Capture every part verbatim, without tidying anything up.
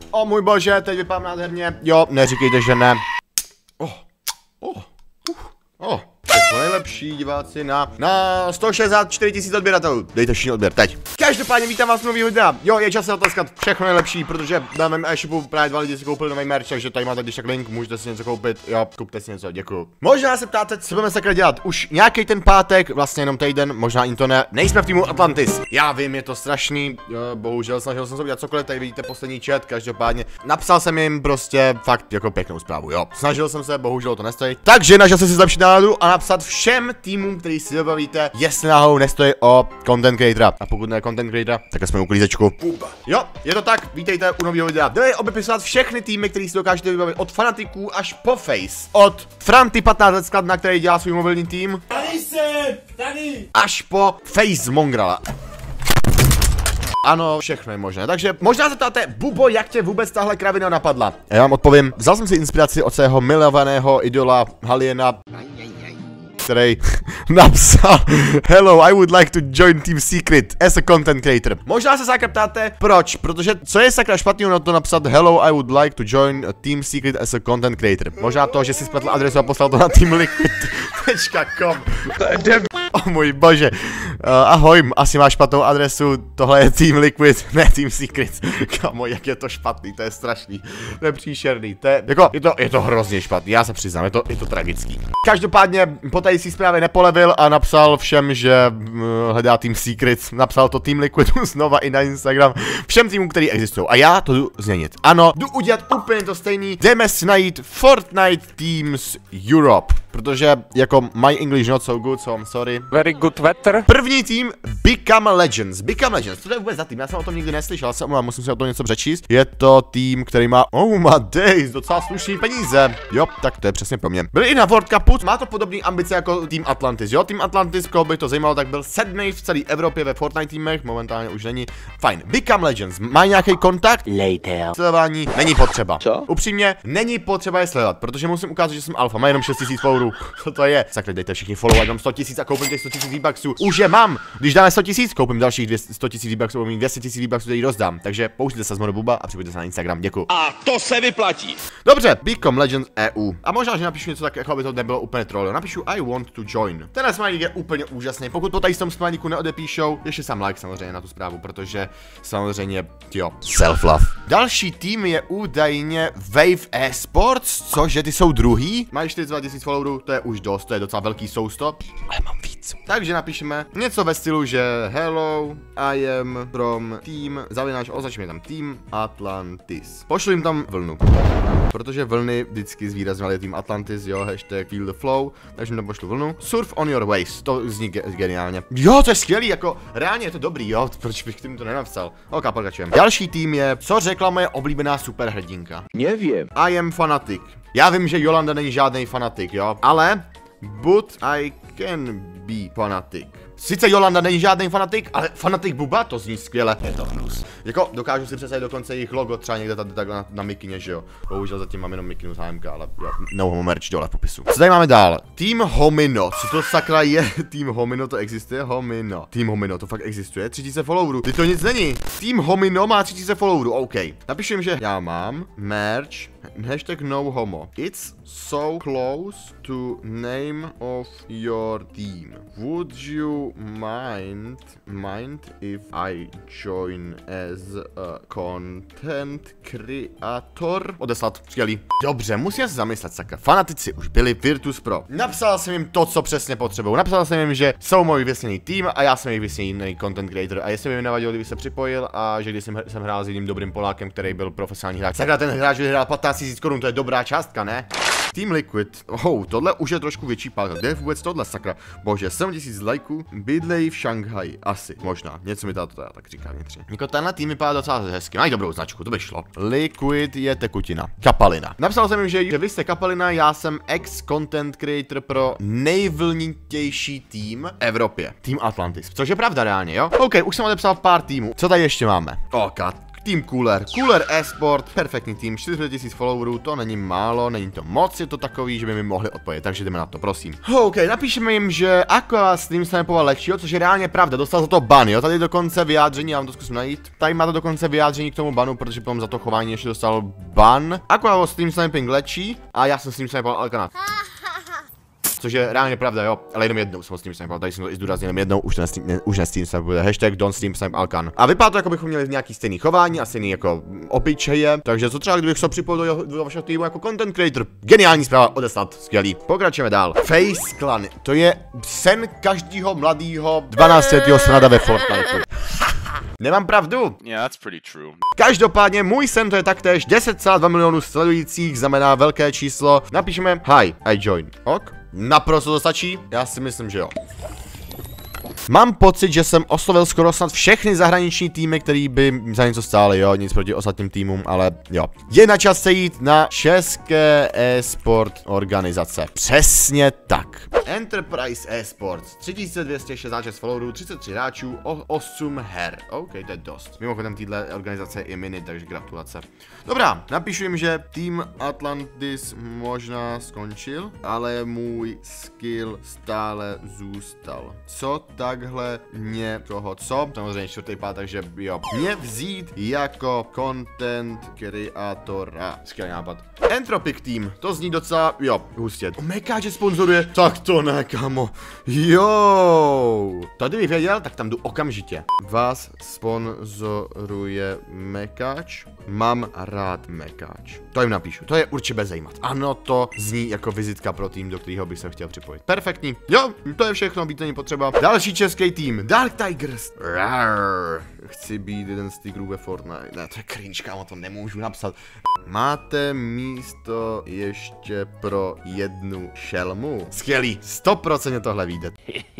O můj bože, teď vypadám nádherně. Jo, neříkejte, že ne. Oh, oh, uh, oh. To nejlepší diváci na, na sto šedesát čtyři tisíc odběratelů. Dejte všichni odběr, teď. Každopádně vítám vás v nový videa. Jo, je čas se otleskat všechno nejlepší, protože na mém e-shopu právě dva lidi si koupili nový merch, takže tady máte když tak link, můžete si něco koupit. Jo, kupte si něco, děkuju. Možná se ptáte, co budeme sakra dělat. Už nějaký ten pátek, vlastně jenom týden, možná i to ne. Nejsme v týmu Atlantis. Já vím, je to strašný. Jo, bohužel snažil jsem se udělat cokoliv, tady vidíte poslední chat, každopádně. Napsal jsem jim prostě fakt jako pěknou zprávu, jo. Snažil jsem se, bohužel to nestojí. Takže nažil jsem si zlepšit náladu a napsat všem týmům, který si dobavíte, jestli náhodou nestojí o content creatora. A pokud ne content creatora, tak jsme u klízečku. Jo, je to tak, vítejte u nového videa. Jde obepisovat všechny týmy, který si dokážete vybavit od fanatiků až po face. Od Franty patnáct let skladna, který dělá svůj mobilní tým. Tady jsem, tady. Až po face Mongrala. Ano, všechno je možné. Takže možná se ptáte, Bubo, jak tě vůbec tahle kravina napadla? Já vám odpovím, vzal jsem si inspiraci od svého milovaného idola Haliena, který napsal hello, I would like to join Team Secret as a content creator. Možná se sakra ptáte, proč? Protože co je sakra špatného na to napsat hello, I would like to join a Team Secret as a content creator. Možná to, že si spletl adresu a poslal to na team liquid tečka com. O můj bože. Uh, ahoj, asi máš špatnou adresu, tohle je Team Liquid, ne Team Secret. Kamo, jak je to špatný, to je strašný. To je příšerný, to je, jako, je to, je to hrozně špatný, já se přiznám, je to, je to tragický. Každopádně, po tady si zprávě nepolevil a napsal všem, že uh, hledá Team Secret, napsal to Team Liquid znova i na Instagram, všem týmům, který existují. A já to jdu změnit. Ano, jdu udělat úplně to stejný, jdeme si najít Fortnite Teams Europe. Protože jako my English not so good, so I'm sorry. Very good weather. První tým Become Legends. Become Legends, co to je vůbec za tým? Já jsem o tom nikdy neslyšel, se omlouvám, musím si o tom něco přečíst. Je to tým, který má, oh my days, docela slušný peníze. Jo, tak to je přesně po mně. Byl i na World Cupu, má to podobné ambice jako tým Atlantis, jo? Tým Atlantis, koho by to zajímalo, tak byl sedmý v celé Evropě ve Fortnite týmech, momentálně už není. Fajn. Become Legends, má nějaký kontakt? Later. Sledování není potřeba. Co? Upřímně, není potřeba je sledovat, protože musím ukázat, že jsem alfa, má jenom šest tisíc followerů. Co to je? Sakra, dejte všichni follow, ať mám sto tisíc a koupím těch sto tisíc V-Bucksů. Už je mám! Když dáme sto tisíc, koupím dalších sto tisíc V-Bucksů, mít dvě stě tisíc V-Bucksů, který rozdám. Takže použijte se z modu Buba a připojďte se na Instagram, děkuji. A to se vyplatí. Dobře, Become Legends E U. A možná, že napíšu něco tak, jako aby to nebylo úplně troll. Napíšu I want to join. Ten smajlík je úplně úžasný. Pokud to tady s tom smajlíku neodepíšou, ještě sám like samozřejmě na tu zprávu, protože samozřejmě, jo, self-love. Další tým je údajně Wave Esports, cože ty jsou druhý? Mají čtyřicet dva tisíc followerů, to je už dost, to je docela velký sousto. Ale mám víc. Takže napíšeme něco ve stylu, že hello, I am from team, zavináč, označíme tam Team Atlantis. Pošlu jim tam vlnu. Protože vlny vždycky zvýrazňovali tým Atlantis, jo, hashtag feel the flow, takže mi tam pošlu vlnu. Surf on your waves, to zní ge geniálně. Jo, to je skvělý, jako reálně je to dobrý, jo, proč bych tím to nenapsal. Ok, pokračujeme. Další tým je, co řekla moje oblíbená superhrdinka. Nevím. I am fanatic. Já vím, že Jolanda není žádný fanatik, jo, ale but I can be fanatic. Sice Jolanda není žádný fanatik, ale fanatik Buba, to zní skvěle. Je to hnus. Jako, dokážu si představit dokonce jejich logo třeba někde tady takhle na, na mikině, že jo. Bohužel zatím mám jenom mikinu z H M K, ale jo, no homo merch dole v popisu. Co tady máme dál? Team Homino. Co to sakra je? Team Homino, to existuje? Homino. Team Homino, to fakt existuje? tři tisíce followerů. Ty to nic není. Team Homino má tři tisíce followerů, OK. Napíšu jim, že já mám merch, hashtag no homo. It's so close to name of your team. Would you mind mind if I join as a content creator? Odeslat, skvělý. Dobře, musím se zamyslet, sakra. Fanatici už byli Virtus Pro. Napsal jsem jim to, co přesně potřebují. Napsal jsem jim, že jsou můj vysněný tým a já jsem jejich vysněný content creator. A jestli mi nevadilo, kdyby se připojil a že když jsem, jsem hrál s jedním dobrým Polákem, který byl profesionální hráč. Sakra, ten hráč vyhrál patnáct tisíc korun, to je dobrá částka, ne? Team Liquid, oh, tohle už je trošku větší pálka. Kde je vůbec tohle, sakra? Bože, sedm tisíc lajků, bydlejí v Šanghaji, asi, možná, něco mi tato tak říká vnitřně. Jako tenhle tým vypadá docela hezky, mají dobrou značku, to by šlo. Liquid je tekutina, kapalina. Napsal jsem jim, že, že vy jste kapalina, já jsem ex-content creator pro nejvlnitější tým v Evropě. Tým Atlantis, což je pravda reálně, jo? OK, už jsem odepsal pár týmů, co tady ještě máme? Oh, God. Team Cooler. Cooler Esport, perfektní tým, čtyři sta tisíc followerů, to není málo, není to moc, je to takový, že by mi mohli odpovědět, takže jdeme na to, prosím. OK, napíšeme jim, že Aqua Stream se nepoval lepšího, což je reálně pravda, dostal za to ban, jo, tady dokonce vyjádření, já vám to zkusím najít. Tady má to dokonce vyjádření k tomu banu, protože potom za to chování ještě dostal ban. Aqua Stream Sniping lečí a já jsem Stream Snipoval Alkanat. Což je reálně pravda, jo, ale jenom jednou jsem ho Steam Snipe, tady jsem to i zdůraznil jenom jednou, už ten ne, už ne Steam Snipe bude hashtag don't Steam Snipe Alkan. A vypadá to, jako bychom měli nějaký stejný chování a stejný jako obyčeje, takže co třeba kdybych se připojil do, do vašeho týmu jako content creator, geniální zpráva, odeslat, skvělý. Pokračujeme dál. Face Clan, to je sen každého mladého dvanáctiletého smrada ve Fortniteu. Nemám pravdu. Yeah, that's pretty true. Každopádně můj sen to je taktéž deset celá dva milionů sledujících, znamená velké číslo. Napíšeme hi, I join. Ok. Naprosto to stačí? Já si myslím, že jo. Mám pocit, že jsem oslovil skoro snad všechny zahraniční týmy, který by za něco stály, jo, nic proti ostatním týmům, ale jo. Je na čas se jít na české e-sport organizace. Přesně tak. Enterprise eSports, tři tisíce dvě stě šedesát šest followerů, třicet tři hráčů, osm her. OK, to je dost. Mimochodem týhle organizace je mini, takže gratulace. Dobrá, napíšu jim, že tým Atlantis možná skončil, ale můj skill stále zůstal. Co takhle mě toho, co? Samozřejmě čtvrtý pád, takže jo. Mě vzít jako content kreatora. Skvělý nápad. Entropic Team, to zní docela, jo, hustě. Mekáče sponzoruje, tak to ne, kamo. Jo. To kdybych věděl, tak tam jdu okamžitě. Vás sponzoruje Mekáč. Mám rád Mekáč. To jim napíšu, to je určitě bez zajímat. Ano, to zní jako vizitka pro tým, do kterého bych se chtěl připojit. Perfektní. Jo, to je všechno, být není potřeba. Další český tým, Dark Tigers. Rar. Chci být jeden z tigrů ve Fortnite. Ne, to je cringe, kámo, to nemůžu napsat. Máte místo ještě pro jednu šelmu? Skvělý, sto procent tohle vyjde.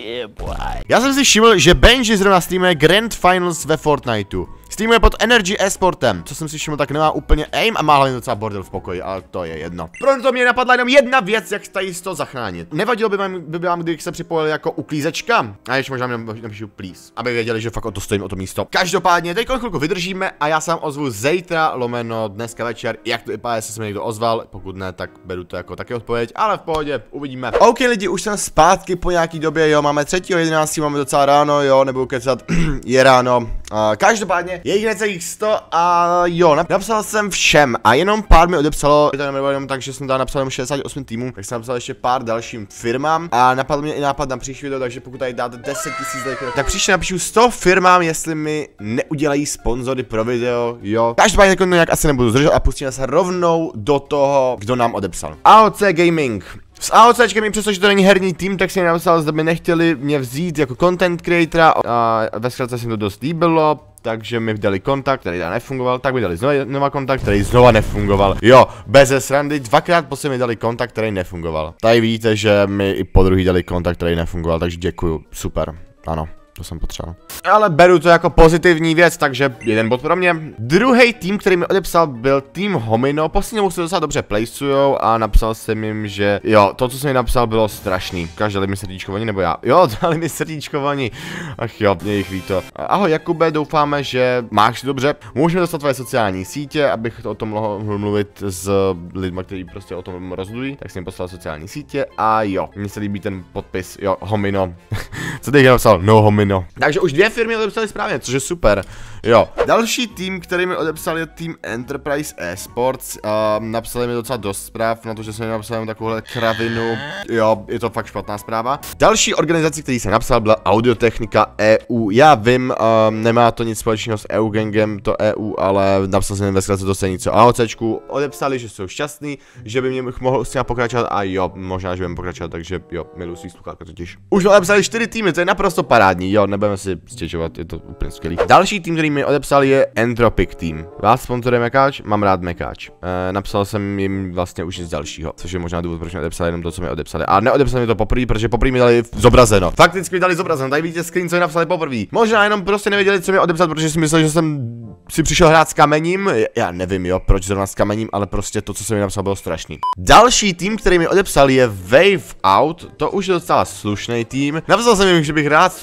Já jsem si všiml, že Benji zrovna streamuje Grand Finals ve Fortniteu. Streamuje pod Energy eSportem. Co jsem si všiml, tak nemá úplně aim a má hlavně docela bordel v pokoji, ale to je jedno. Proto mě napadla jenom jedna věc, jak tady to zachránit. Nevadilo by vám, by vám, kdybych se připojil jako uklízečka? A ještě možná napíšu please, aby věděli, že fakt o to stojím, o to místo. Každopádně, teď chvilku vydržíme a já se vám ozvu zítra, lomeno dneska večer, jak to vypadá, jestli se mi někdo ozval. Pokud ne, tak beru to jako taky odpověď, ale v pohodě, uvidíme. OK lidi, už jsem zpátky po nějaký době, jo, máme třetího jedenáctého máme docela ráno, jo, nebudu kecat, je ráno. Uh, každopádně, je jich necelých sto a jo, napsal jsem všem a jenom pár mi odepsalo, to nebylo jenom tak, že jsem tam napsal jenom šedesát osm týmů, tak jsem napsal ještě pár dalším firmám a napadl mě i nápad na příští video, takže pokud tady dáte deset tisíc lajků, tak příště napíšu sto firmám, jestli mi neudělají sponzory pro video, jo. Každopádně jako nějak asi nebudu zdržet a pustíme se rovnou do toho, kdo nám odepsal. A O C Gaming. S AOCčkem jim přesto, že to není herní tým, tak si mi napsal, zda by nechtěli mě vzít jako content creatora a ve zkratce se jim to dost líbilo, takže mi dali kontakt, který teda nefungoval, tak mi dali znova, znova kontakt, který znova nefungoval. Jo, bez srandy, dvakrát po mi dali kontakt, který nefungoval. Tady vidíte, že mi i po druhý dali kontakt, který nefungoval, takže děkuju, super, ano. To jsem potřeboval. Ale beru to jako pozitivní věc, takže jeden bod pro mě. Druhý tým, který mi odepsal, byl tým Homino. Posledně se docela dobře placujou a napsal jsem jim, že jo, to, co jsem mi napsal, bylo strašný. Každý mi srdíčkovaní, nebo já? Jo, dali mi srdíčkovaní. Ach jo, mě jich líto. Ahoj Jakube, doufáme, že máš dobře. Můžeme dostat tvoje sociální sítě, abych to o tom mohl mluvit s lidmi, kteří prostě o tom rozhodují. Tak jsem jim poslal sociální sítě a jo, mně se líbí ten podpis, jo, Homino. Co teď napsal? No Homino. No. Takže už dvě firmy odepsali správně, což je super. Jo. Další tým, který mi odepsal, je tým Enterprise eSports. Uh, napsali mi docela dost zpráv na to, že jsem mi napsal takovouhle kravinu. Jo, je to fakt špatná zpráva. Další organizace, který jsem napsal, byla Audiotechnika E U. Já vím, uh, nemá to nic společného s EUGangem, to E U, ale napsal jsem ve zkratce to stejný co AOCčku. Odepsali, že jsou šťastný, že by mě mohl s tím pokračovat a jo, možná, že budeme pokračovat, takže jo, miluji svý sluchátka totiž. Už odepsali čtyři týmy, to je naprosto parádní, jo, nebudeme si stěžovat, je to úplně skvělý. Další tým, který mi odepsal, je Entropic Team. Vás sponzoruje Mekáč, mám rád Mekáč. E, napsal jsem jim vlastně už nic dalšího, což je možná důvod, proč mi odepsali jenom to, co mi odepsali. A neodepsali mi to poprvé, protože poprvé mi dali zobrazeno. Fakticky mi dali zobrazeno, tady vidíte screen, co mi napsali poprvé. Možná jenom prostě nevěděli, co mi odepsat, protože si mysleli, že jsem si přišel hrát s kamením. Já nevím, jo, proč zrovna s kamením, ale prostě to, co jsem mi napsal, bylo strašný. Další tým, který mi odepsal, je Wave Out. To už je docela slušný tým. Napsal jsem jim, že bych rád surfoval na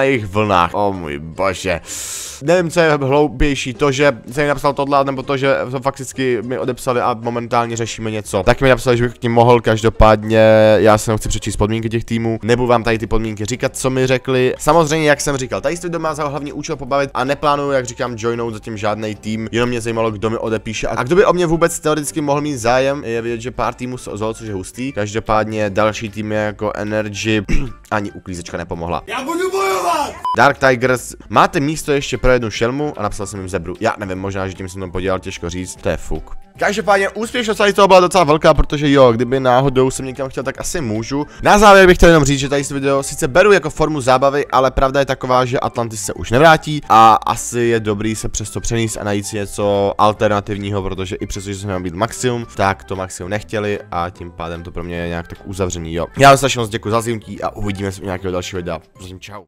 na jejich vlnách. O můj bože. Nevím, co je hloupější, to, že jsem jim napsal tohle, nebo to, že to fakticky mi odepsali a momentálně řešíme něco. Tak mi napsali, že bych k ním mohl, každopádně já se chci přečíst podmínky těch týmů. Nebudu vám tady ty podmínky říkat, co mi řekli. Samozřejmě, jak jsem říkal, tady video má za hlavní účel pobavit a neplánuju, jak říkám, joinout zatím žádný tým, jenom mě zajímalo, kdo mi odepíše a kdo by o mě vůbec teoreticky mohl mít zájem. Je vidět, že pár týmů se ozvalo, což je hustý. Každopádně další týmy jako Energy ani uklízečka nepomohla. Já budu bojovat! Dark Tigers, máte místo ještě pro jednu šelmu a napsal jsem jim zebru. Já nevím, možná, že tím jsem to podělal, těžko říct, to je fuk. Každopádně úspěšnost tady toho byla docela velká, protože jo, kdyby náhodou jsem někam chtěl, tak asi můžu. Na závěr bych chtěl jenom říct, že tady video sice beru jako formu zábavy, ale pravda je taková, že Atlantis se už nevrátí a asi je dobrý se přesto přenést a najít si něco alternativního, protože i přesto, že jsme měli být maximum, tak to maximum nechtěli a tím pádem to pro mě je nějak tak uzavřený, jo. Já vám strašně moc děkuji za zimtí a uvidíme se u nějakého dalšího videa. Prosím, čau.